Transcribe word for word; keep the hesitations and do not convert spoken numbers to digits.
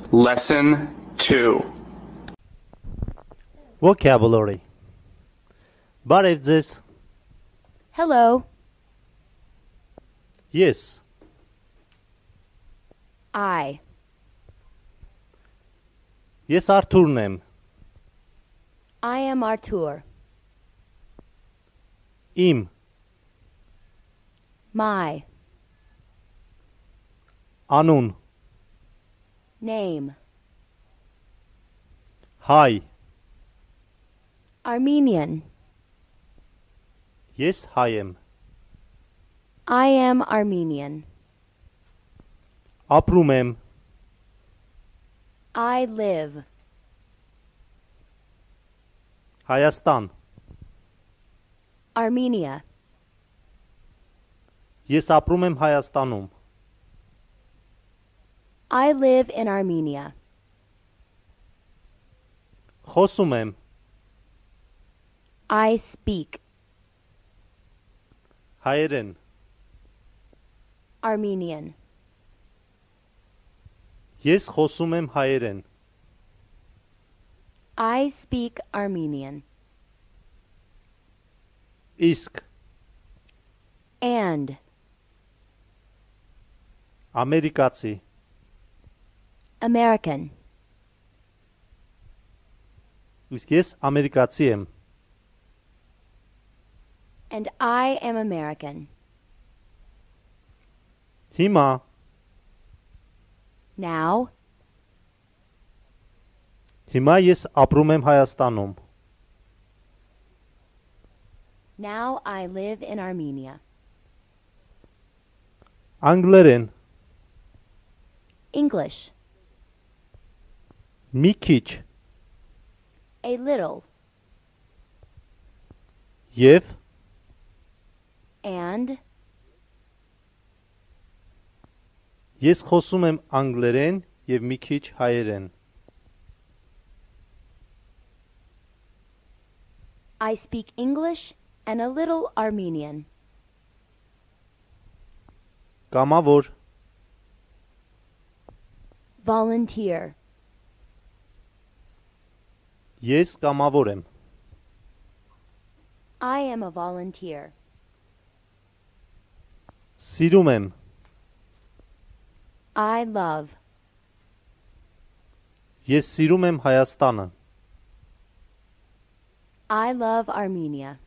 Lesson two. Vocabulary. Բարև ձեզ։ Hello. Yes. I. Ես Արթուրն եմ։ I am Artur. Իմ, My. անուն, Name. հայ, Armenian. ես հայ եմ։ I am Armenian. Ապրում եմ, I live. Հայաստան։ Armenia. Ես ապրում եմ Հայաստանում։ I live in Armenia. Խոսում եմ, I speak հայերեն, Armenian. ես խոսում եմ հայերեն։ I speak Armenian. Իսկ, And. ամերիկացի, American. իսկ ես ամերիկացի եմ։ And I am American. Հիմա, Now. հիմա ես ապրում եմ Հայաստանում։ Now I live in Armenia. Անգլերեն, English. մի քիչ, A little. և, And. ես խոսում եմ անգլերեն և մի քիչ հայերեն։ I speak English and a little Armenian. Կամավոր, Volunteer. ես կամավոր եմ։ I am a volunteer. Սիրում եմ, I love. ես սիրում եմ Հայաստանը։ I love Armenia.